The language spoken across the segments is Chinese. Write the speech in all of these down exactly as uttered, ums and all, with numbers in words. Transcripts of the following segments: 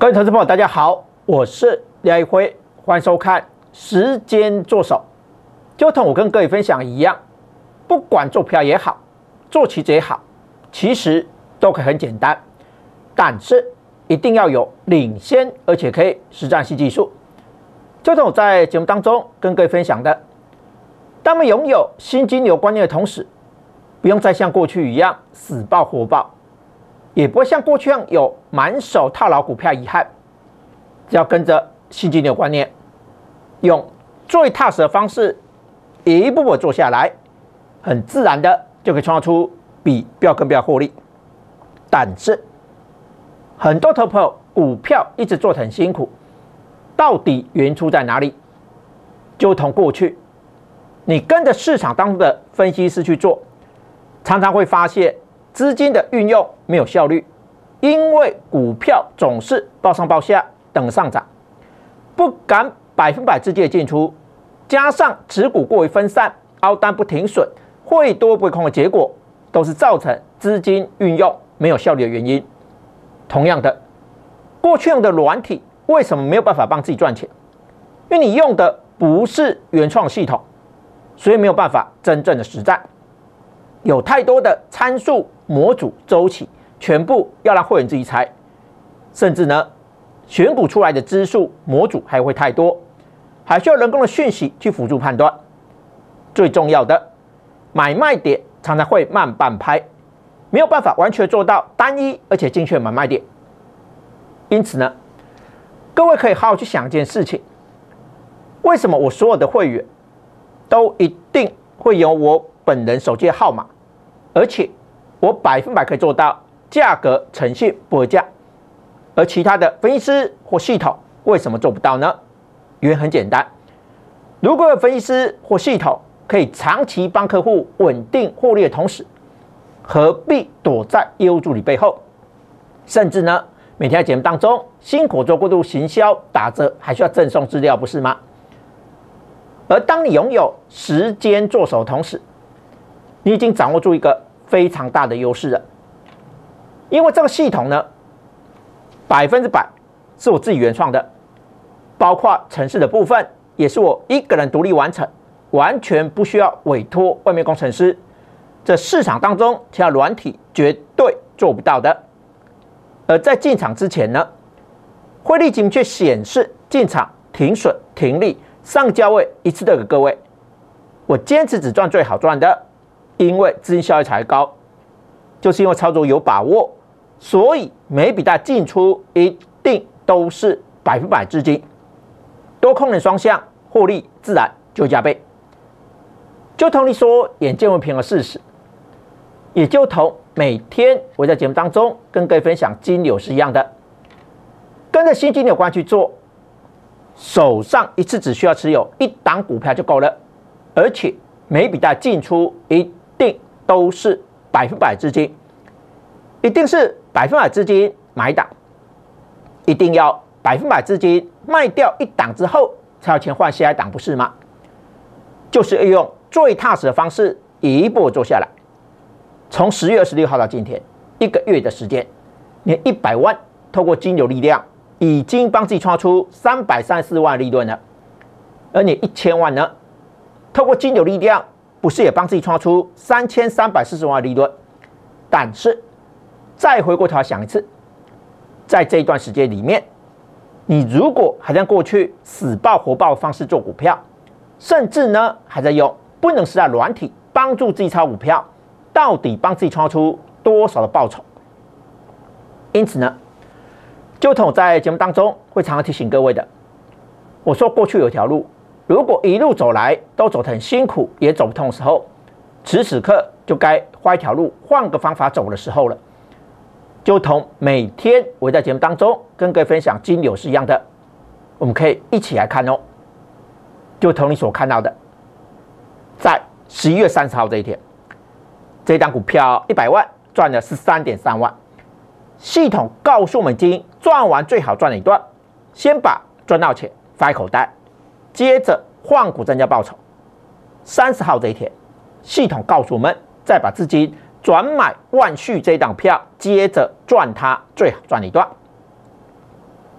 各位投资朋友，大家好，我是廖一辉，欢迎收看《时间做手》。就同我跟各位分享一样，不管做票也好，做期指也好，其实都可以很简单，但是一定要有领先而且可以实战性技术。就同我在节目当中跟各位分享的，当我们拥有新金流观念的同时，不用再像过去一样死抱活抱。也不会像过去一样有满手套牢股票遗憾，只要跟着新金流观念，用最踏实的方式，一步步做下来，很自然的就可以创造出比标更标获利。但是很多投资朋友股票一直做得很辛苦，到底原因出在哪里？就同过去，你跟着市场当中的分析师去做，常常会发现资金的运用没有效率，因为股票总是抱上抱下等上涨，不敢百分百直接进出，加上持股过于分散，凹单不停损，会多不会空的结果，都是造成资金运用没有效率的原因。同样的，过去用的软体为什么没有办法帮自己赚钱？因为你用的不是原创系统，所以没有办法真正的实战。有太多的参数、模组、周期，全部要让会员自己猜，甚至呢，选股出来的支数、模组还会太多，还需要人工的讯息去辅助判断。最重要的，买卖点常常会慢半拍，没有办法完全做到单一而且精确买卖点。因此呢，各位可以好好去想一件事情：为什么我所有的会员都一定会有我本人手机的号码？而且我百分百可以做到价格诚信不会价，而其他的分析师或系统为什么做不到呢？原因很简单，如果有分析师或系统可以长期帮客户稳定获利的同时，何必躲在业务助理背后，甚至呢每天在节目当中辛苦做过度行销打折，还需要赠送资料，不是吗？而当你拥有时间做手的同时，你已经掌握住一个非常大的优势了，因为这个系统呢，百分之百是我自己原创的，包括程式的部分也是我一个人独立完成，完全不需要委托外面工程师，这市场当中其他软体绝对做不到的。而在进场之前呢，汇率明确显示进场、停损、停利、上价位一次都给各位，我坚持只赚最好赚的。因为资金效益才高，就是因为操作有把握，所以每笔单进出一定都是百分百资金，多空人双向，获利自然就加倍。就同你说眼见为凭的事实，也就同每天我在节目当中跟各位分享金流是一样的，跟着新金流观去做，手上一次只需要持有一档股票就够了，而且每笔单进出一定都是百分百资金，一定是百分百资金买一档，一定要百分百资金卖掉一档之后才有钱换下一档，不是吗？就是要用最踏实的方式一步做下来。从十月二十六号到今天，一个月的时间，你一百万透过金流力量已经帮自己创造出三百三十四万的利润了，而你一千万呢，透过金流力量不是也帮自己创造出三千三百四十万的利润？但是再回过头来想一次，在这一段时间里面，你如果还在过去死抱活抱的方式做股票，甚至呢还在用不能实战软体帮助自己炒股票，到底帮自己创造出多少的报酬？因此呢，就同我在节目当中会常常提醒各位的，我说过去有一条路，如果一路走来都走得很辛苦，也走不通的时候，此时此刻就该换一条路，换个方法走的时候了。就同每天我在节目当中跟各位分享金流是一样的，我们可以一起来看哦。就同你所看到的，在十一月三十号这一天，这一档股票一百万赚了十三点三万，系统告诉我们已经赚完最好赚的一段，先把赚到钱放在口袋，接着换股增加报酬。三十号这一天，系统告诉我们再把资金转买万旭这一档票，接着赚它最好赚的一段。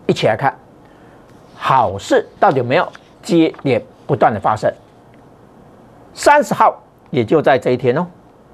一起来看，好事到底有没有接连不断的发生？三十号，也就在这一天哦。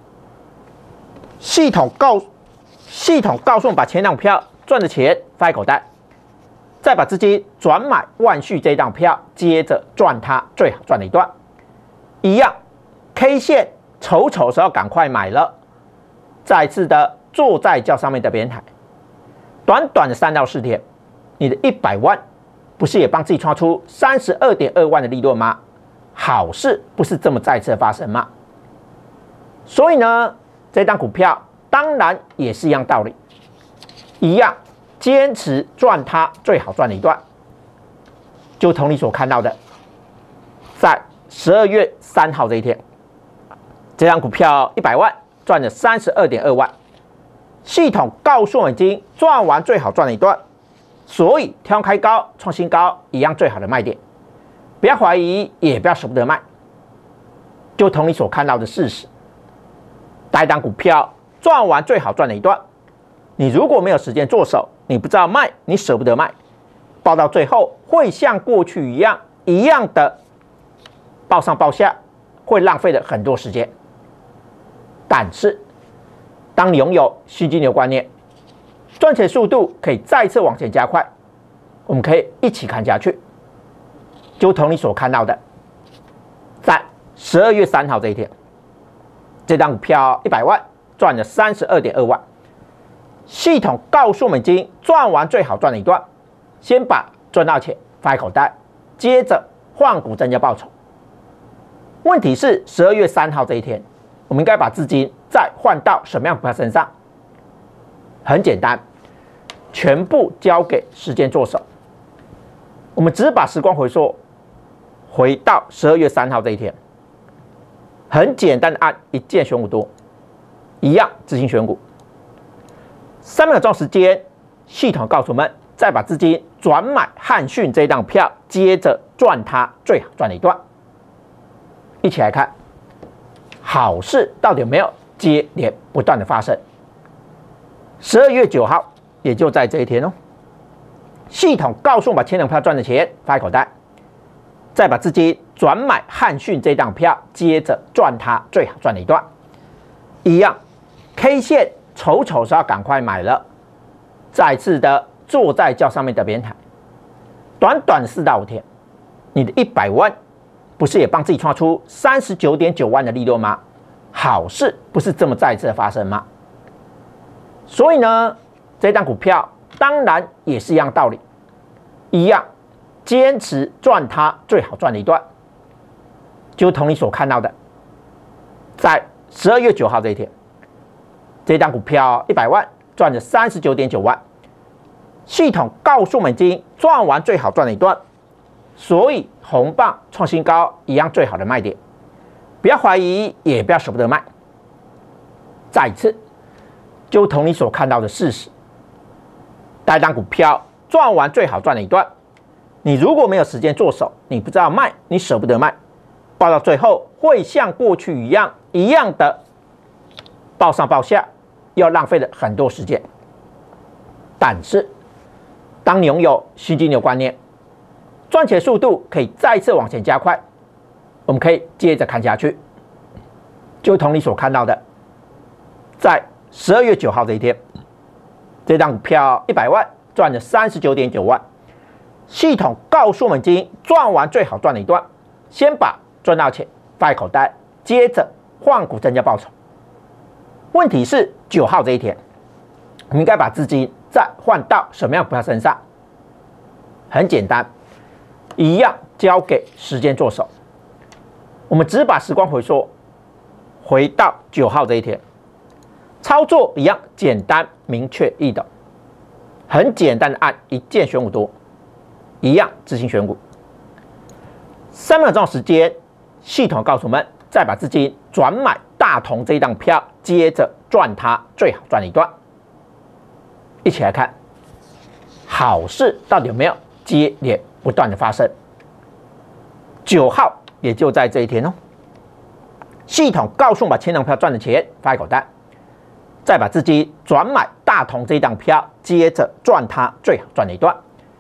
系统告系统告诉我们，把前两票赚的钱放在口袋，再把资金转买万旭这张票，接着赚它最好赚的一段。一样 ，K 线丑丑时候赶快买了，再次的坐在较上面的边台，短短的三到四天，你的一百万不是也帮自己创出三十二点二万的利润吗？好事不是这么再次的发生吗？所以呢，这档股票当然也是一样道理，一样坚持赚它最好赚的一段，就同你所看到的，在十二月三号这一天，这张股票一百万赚了三十二点二万，系统告诉我已经赚完最好赚的一段，所以挑开高创新高一样最好的卖点，不要怀疑，也不要舍不得卖，就同你所看到的事实，带档股票赚完最好赚的一段，你如果没有时间做手，你不知道卖，你舍不得卖，报到最后会像过去一样一样的报上报下，会浪费了很多时间。但是，当你拥有新金流观念，赚钱速度可以再次往前加快，我们可以一起看下去。就同你所看到的，在十二月三号这一天，这档股票一百万赚了三十二点二万，系统告诉我们已经赚完最好赚的一段，先把赚到钱放在口袋，接着换股增加报酬。问题是十二月三号这一天，我们应该把资金再换到什么样股票身上？很简单，全部交给时间做手。我们只把时光回溯，回到十二月三号这一天，很简单的按一键选股多，一样执行选股。三秒钟时间，系统告诉我们，再把资金转买汉讯这档票，接着赚它最好赚的一段。一起来看，好事到底有没有接连不断的发生？十二月九号，也就在这一天哦。系统告诉我们，把前两票赚的钱放在口袋，再把资金转买汉讯这档票，接着赚它最好赚的一段。一样 ，K 线丑丑时候赶快买了，再次的坐在较上面的边台，短短四到五天，你的一百万不是也帮自己创出三十九点九万的利润吗？好事不是这么再次的发生吗？所以呢，这档股票当然也是一样道理，一样坚持赚它最好赚的一段，就同你所看到的，在十二月九号这一天，这档股票一百万赚了三十九点九万，系统告诉我们已经赚完最好赚的一段，所以红棒创新高一样最好的卖点，不要怀疑，也不要舍不得卖。再一次，就同你所看到的事实，带档股票赚完最好赚的一段，你如果没有时间做手，你不知道卖，你舍不得卖，报到最后会像过去一样一样的报上报下，要浪费了很多时间。但是，当你拥有新金流观念，赚钱速度可以再次往前加快，我们可以接着看下去。就同你所看到的，在十二月九号这一天，这档股票一百万赚了三十九点九万，系统告诉我们已经赚完最好赚的一段，先把赚到钱放在口袋，接着换股增加报酬。问题是九号这一天，我们应该把资金再换到什么样股票身上？很简单，一样交给时间做手。我们只把时光回溯，回到九号这一天，操作一样简单、明确、易懂，很简单的按一键选股多，一样执行选股。三秒钟时间，系统告诉我们，再把资金转买大同这一档票，接着赚它最好赚的一段。一起来看，好事到底有没有接连不断的发生？九号也就在这一天哦。系统告诉我们，把前两票赚的钱放在口袋，再把资金转买大同这一档票，接着赚它最好赚的一段。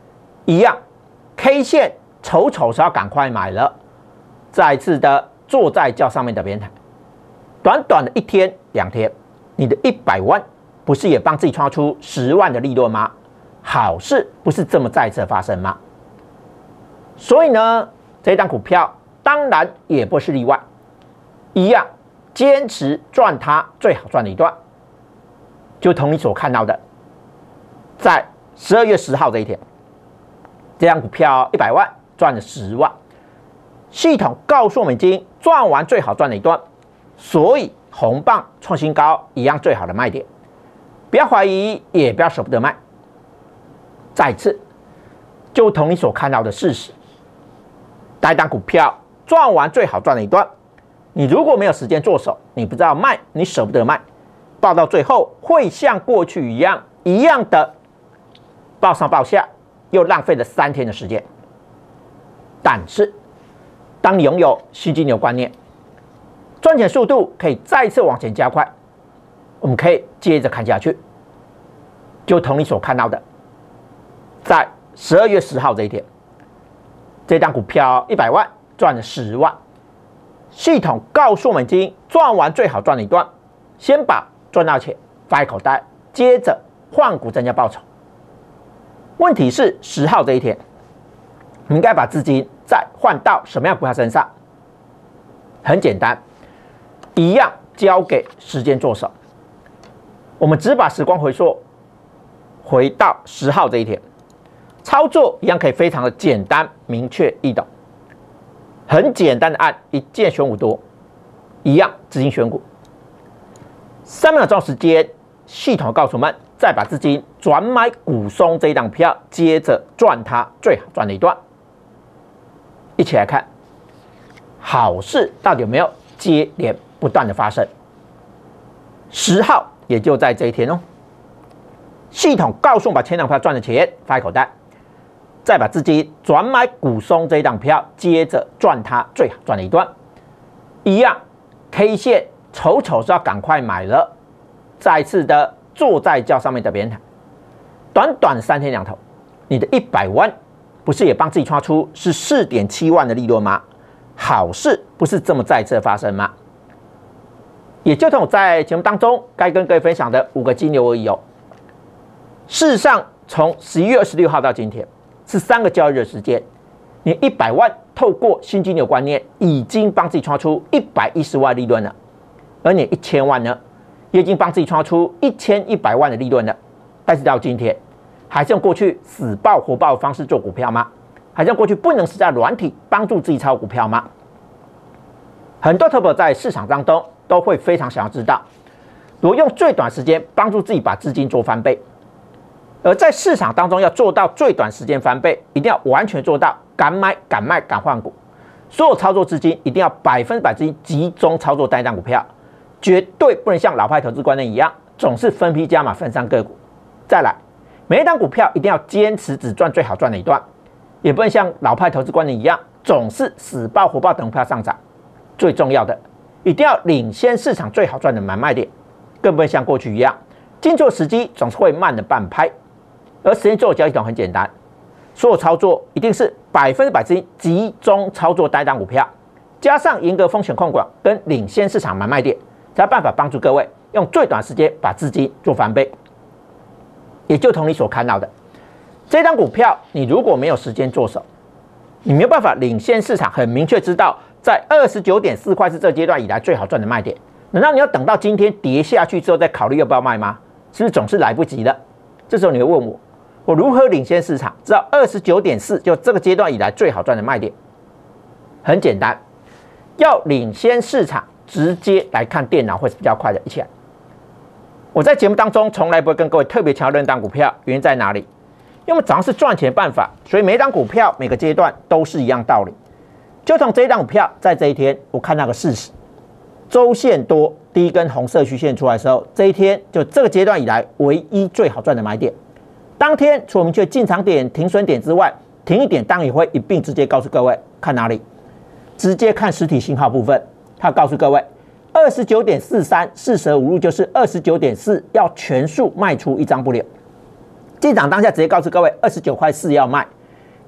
一样 ，K 线丑丑是要赶快买了，再次的坐在较上面的边台，短短的一天两天，你的一百万不是也帮自己创出十万的利润吗？好事不是这么再次发生吗？所以呢，这档股票当然也不是例外，一样坚持赚它最好赚的一段，就同你所看到的，在十二月十号这一天，这档股票一百万赚了十万，系统告诉我们已经赚完最好赚的一段，所以红棒创新高一样最好的卖点，不要怀疑，也不要舍不得卖。再次，就同你所看到的事实，带档股票赚完最好赚的一段，你如果没有时间做手，你不知道卖，你舍不得卖，报到最后会像过去一样一样的报上报下，又浪费了三天的时间。但是，当你拥有新金牛观念，赚钱速度可以再次往前加快，我们可以接着看下去，就同你所看到的。在十二月十号这一天，这档股票一百万赚了十万，系统告诉我们已经赚完最好赚的一段，先把赚到钱放在口袋，接着换股增加报酬。问题是十号这一天，你应该把资金再换到什么样股票身上？很简单，一样交给时间做手。我们只把时光回溯，回到十号这一天。操作一样可以非常的简单、明确易懂，很简单的按一键选股多，一样资金选股。三秒钟时间，系统告诉我们，再把资金转买股松这一档票，接着赚它最好赚的一段。一起来看，好事到底有没有接连不断的发生？十号也就在这一天哦，系统告诉我们把前两票赚的钱放在口袋。再把资金转买股松这一档票，接着赚它最好赚的一段，一样 K 线丑丑是要赶快买了，再次的坐在较上面的边台，短短三天两头，你的一百万不是也帮自己创出是 四点七万的利润吗？好事不是这么再次的发生吗？也就同我在节目当中该跟各位分享的五个金牛而已哦。事实上，从十一月二十六号到今天。是三个交易日的时间，你一百万透过新金牛观念已经帮自己创出一百一十万利润了，而你一千万呢，也已经帮自己创出一千一百万的利润了。但是到今天，还是用过去死抱活抱的方式做股票吗？还是用过去不能实在软体帮助自己炒股票吗？很多投资者在市场当中都会非常想要知道，如何用最短时间帮助自己把资金做翻倍。而在市场当中要做到最短时间翻倍，一定要完全做到敢买敢卖敢换股，所有操作资金一定要百分之百资金集中操作单一档股票，绝对不能像老派投资观念一样，总是分批加码分散个股。再来，每一档股票一定要坚持只赚最好赚的一段，也不能像老派投资观念一样，总是死抱活抱等股票上涨。最重要的，一定要领先市场最好赚的买卖点，更不能像过去一样，进做时机总是会慢了半拍。而时间做交易系统很简单，所有操作一定是百分之百资金集中操作单档股票，加上严格风险控管跟领先市场买卖点，才有办法帮助各位用最短时间把资金做翻倍。也就同你所看到的，这档股票你如果没有时间做手，你没有办法领先市场，很明确知道在二十九点四块是这阶段以来最好赚的卖点，难道你要等到今天跌下去之后再考虑要不要卖吗？是不是总是来不及了？这时候你会问我，我如何领先市场，知道二十九点四就这个阶段以来最好赚的卖点？很简单，要领先市场，直接来看电脑会是比较快的。一起来，我在节目当中从来不会跟各位特别强调任档股票，原因在哪里？因为早上是赚钱办法，所以每一档股票每个阶段都是一样道理。就从这一档股票，在这一天，我看到个事实，周线多第一根红色虚线出来的时候，这一天就这个阶段以来唯一最好赚的买点。当天除了明确进场点、停损点之外，停一点当然也会一并直接告诉各位看哪里，直接看实体信号部分，它告诉各位二十九点四三四舍五入就是二十九点四，要全数卖出一张不留。进场当下直接告诉各位二十九块四要卖，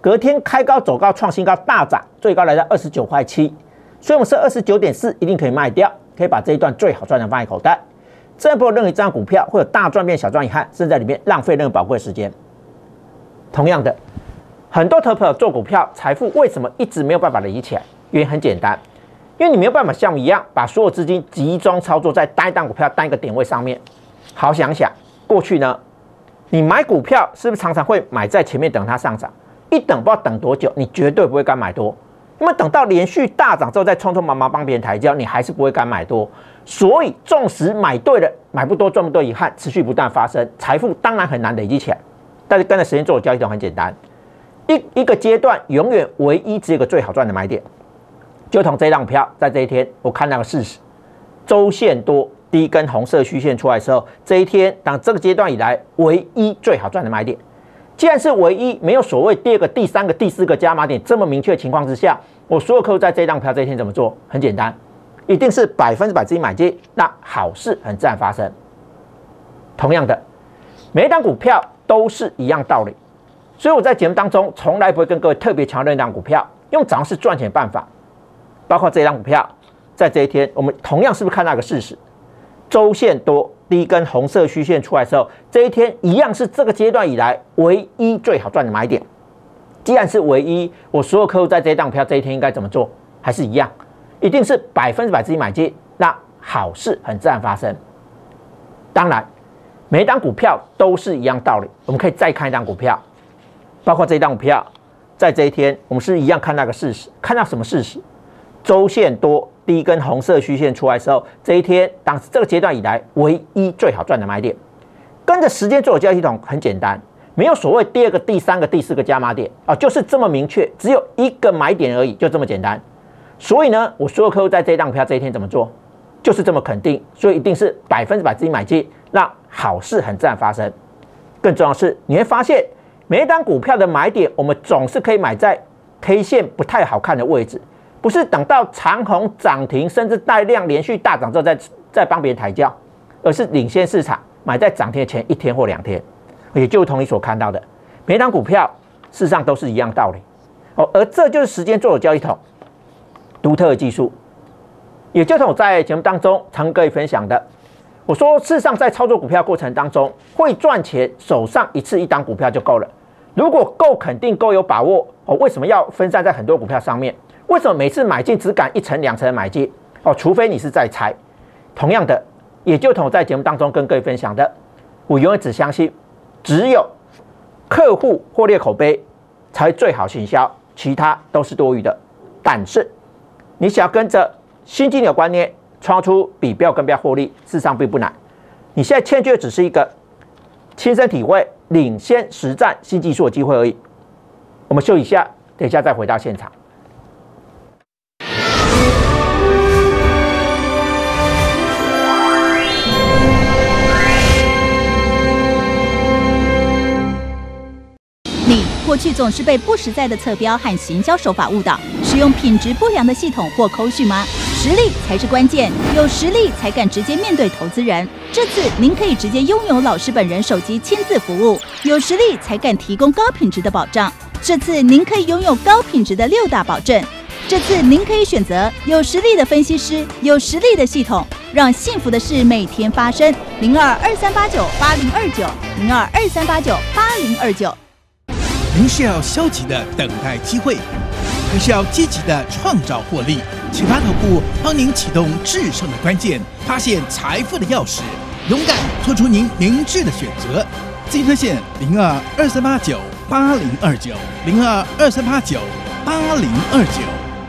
隔天开高走高创新高大涨，最高来到二十九块七，所以我们是二十九点四，一定可以卖掉，可以把这一段最好赚的放在口袋。这波任何一张股票会有大赚变小赚遗憾，甚至在里面浪费任何宝贵的时间。同样的，很多投资者做股票财富为什么一直没有办法累积起来？原因很简单，因为你没有办法像我们一样把所有资金集中操作在单一档股票单一个点位上面。好想想，过去呢，你买股票是不是常常会买在前面等它上涨？一等不知道等多久，你绝对不会敢买多。那么等到连续大涨之后，再匆匆忙忙帮别人抬轿，你还是不会敢买多。所以，纵使买对了，买不多赚不多，遗憾持续不断发生，财富当然很难累积起来。但是跟着时间做的交易都很简单，一一个阶段永远唯一只有一个最好赚的买点，就同这张股票在这一天，我看那个事实，周线多第一根红色虚线出来的时候，这一天当这个阶段以来唯一最好赚的买点。既然是唯一，没有所谓第二个、第三个、第四个加码点这么明确的情况之下，我所有客户在这张股票这一天怎么做？很简单，一定是百分之百自己买进，那好事很自然发生。同样的，每一档股票都是一样道理，所以我在节目当中从来不会跟各位特别强调一档股票，用涨势赚钱的办法，包括这张股票，在这一天我们同样是不是看到一个事实？周线多第一根红色虚线出来的时候，这一天一样是这个阶段以来唯一最好赚的买点。既然是唯一，我所有客户在这一档股票这一天应该怎么做？还是一样，一定是百分之百自己买进，那好事很自然发生。当然，每一档股票都是一样道理。我们可以再看一档股票，包括这一档股票，在这一天我们是一样看那个事实，看到什么事实？周线多第一根红色虚线出来的时候，这一天当时这个阶段以来唯一最好赚的买点。跟着时间做的交易系统很简单，没有所谓第二个、第三个、第四个加码点啊，就是这么明确，只有一个买点而已，就这么简单。所以呢，我所有客户在这一档股票这一天怎么做，就是这么肯定，所以一定是百分之百自己买进，让好事很自然发生。更重要的是，你会发现每一档股票的买点，我们总是可以买在 K 线不太好看的位置。不是等到长红涨停，甚至带量连续大涨之后再再帮别人抬轿，而是领先市场，买在涨停的前一天或两天，也就同你所看到的，每一档股票事实上都是一样道理哦。而这就是时间做的交易统独特的技术，也就同我在节目当中常跟各位分享的。我说，事实上在操作股票过程当中，会赚钱，手上一次一档股票就够了。如果够肯定、够有把握哦，为什么要分散在很多股票上面？为什么每次买进只敢一层两层的买进？哦，除非你是在猜。同样的，也就同我在节目当中跟各位分享的，我永远只相信，只有客户获利口碑才会最好行销，其他都是多余的。但是，你想要跟着新经理的观念，创出比标跟标获利，事实上并不难。你现在欠缺的只是一个亲身体会、领先实战新技术的机会而已。我们休息一下，等一下再回到现场。 你过去总是被不实在的测标和行销手法误导，使用品质不良的系统或口讯吗？实力才是关键，有实力才敢直接面对投资人。这次您可以直接拥有老师本人手机亲自服务，有实力才敢提供高品质的保障。这次您可以拥有高品质的六大保证。这次您可以选择有实力的分析师，有实力的系统，让幸福的事每天发生。零二二三八九八零二九零二二三八九八零二九。 您是要消极的等待机会，还是要积极的创造获利？启发投顾帮您启动制胜的关键，发现财富的钥匙，勇敢做出您明智的选择。自己特线零二二三八九八零二九零二二三八九八零二九。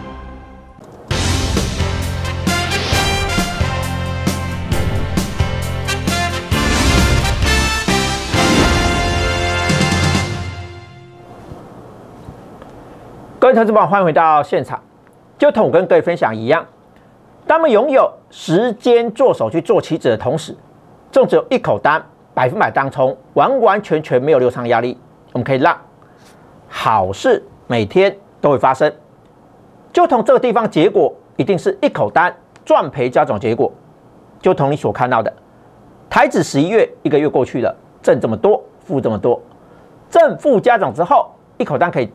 各位投资朋友，欢迎回到现场。就同我跟各位分享一样，当我们拥有时间做手去做期指的同时，纵只有一口单，百分百当冲，完完全全没有流畅压力，我们可以让好事每天都会发生。就同这个地方，结果一定是一口单赚赔加总结果。就同你所看到的，台指十一月一个月过去了，正这么多，负这么多，正负加总之后，一口单可以正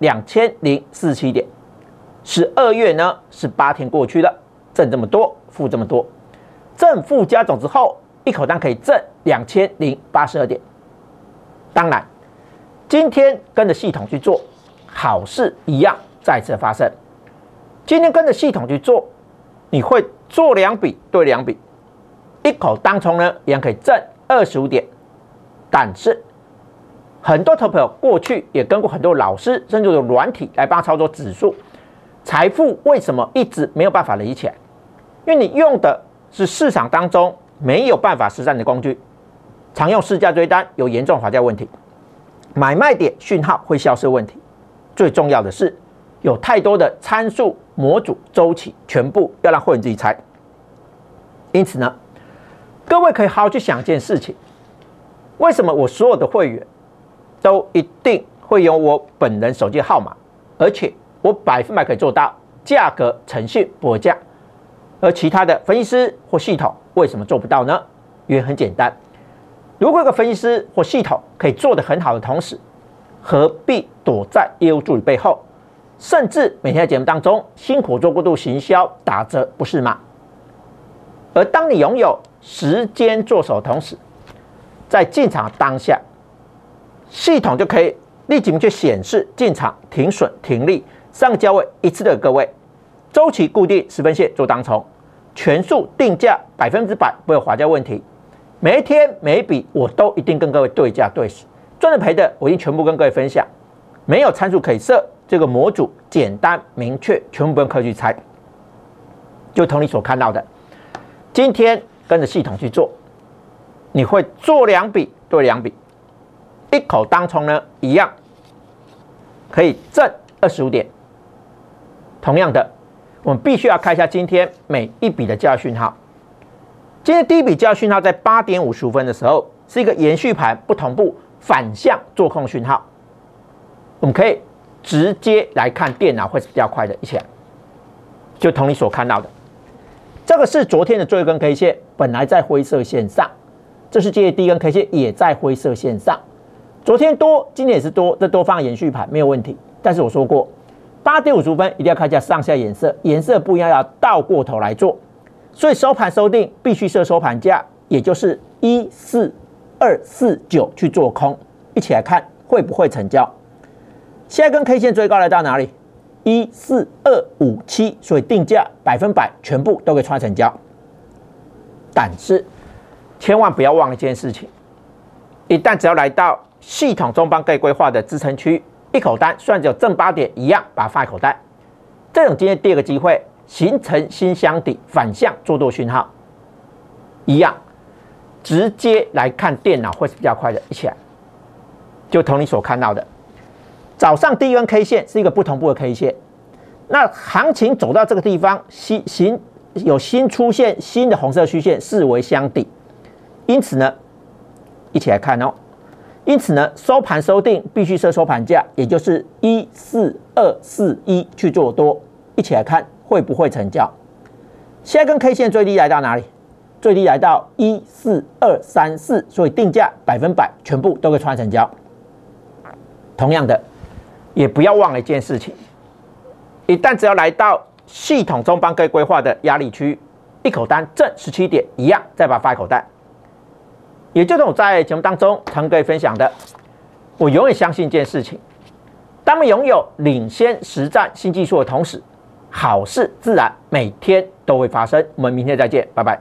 两千零四十七点。十二月呢，是八天过去了，正这么多，负这么多，正负加总之后，一口单可以挣两千零八十二点。当然，今天跟着系统去做，好事一样再次发生。今天跟着系统去做，你会做两笔对两笔，一口当冲呢，一样可以挣二十五点。但是，很多投朋友过去也跟过很多老师，甚至有软体来帮他操作指数。财富为什么一直没有办法累积起来？因为你用的是市场当中没有办法实战的工具，常用市价追单有严重滑价问题，买卖点讯号会消失问题，最重要的是有太多的参数、模组、周期，全部要让会员自己猜。因此呢，各位可以好好去想一件事情：为什么我所有的会员都一定会有我本人手机号码，而且我百分百可以做到价格诚信不会降，而其他的分析师或系统为什么做不到呢？原因很简单，如果一个分析师或系统可以做得很好的同时，何必躲在业务助理背后，甚至每天在节目当中辛苦做过度行销打折，不是吗？而当你拥有时间做手的同时，在进场当下，系统就可以立即明确显示进场、停损、停利三个价位一次的各位，周期固定十分线做当冲，全数定价百分之百不会有滑价问题。每一天每一笔我都一定跟各位对价对时，赚的赔的我已经全部跟各位分享，没有参数可以设，这个模组简单明确，全部不用刻意去猜。就同你所看到的，今天跟着系统去做，你会做两笔对两笔，一口当冲呢一样可以挣二十五点。同样的，我们必须要看一下今天每一笔的交易讯号。今天第一笔交易讯号在八点五十五分的时候，是一个延续盘不同步反向做空讯号。我们可以直接来看电脑会是比较快的，一起来，就同你所看到的，这个是昨天的最后一根 K 线，本来在灰色线上，这是今天第一根 K 线也在灰色线上。昨天多，今天也是多，这多方延续盘没有问题。但是我说过，八点五十五分一定要看一下上下颜色，颜色不一样要倒过头来做，所以收盘收定必须设收盘价，也就是一四二四九去做空。一起来看会不会成交。现在跟 K 线最高来到哪里？一四二五七，所以定价百分百全部都可以创成交。但是千万不要忘了一件事情，一旦只要来到系统中帮各位规划的支撑区，一口单虽然只有正八点，一样把它放一口袋。这种今天第二个机会形成新箱底反向做多讯号，一样直接来看电脑会是比较快的。一起来，就同你所看到的，早上第一根 K 线是一个不同步的 K 线，那行情走到这个地方，新新有新出现新的红色虚线，视为箱底。因此呢，一起来看哦。因此呢，收盘收定必须设收盘价，也就是一四二四一去做多。一起来看会不会成交。现在跟 K 线最低来到哪里？最低来到一四二三四，所以定价百分百全部都可以创成交。同样的，也不要忘了一件事情，一旦只要来到系统中帮各位规划的压力区，一口单挣十七点，一样再把它发一口袋。也就是我在节目当中常跟各位分享的，我永远相信一件事情：当我们拥有领先实战新技术的同时，好事自然每天都会发生。我们明天再见，拜拜。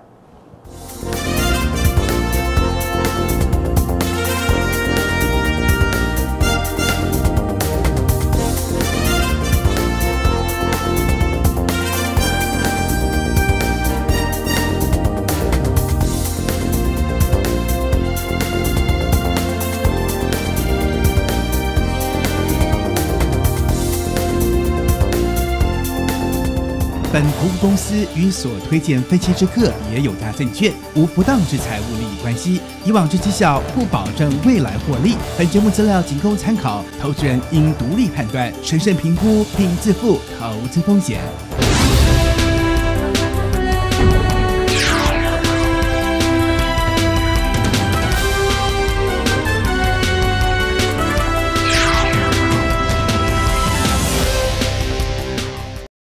本投资公司与所推荐分期之客也有大证券无不当之财务利益关系，以往之绩效不保证未来获利。本节目资料仅供参考，投资人应独立判断、审慎评估并自负投资风险。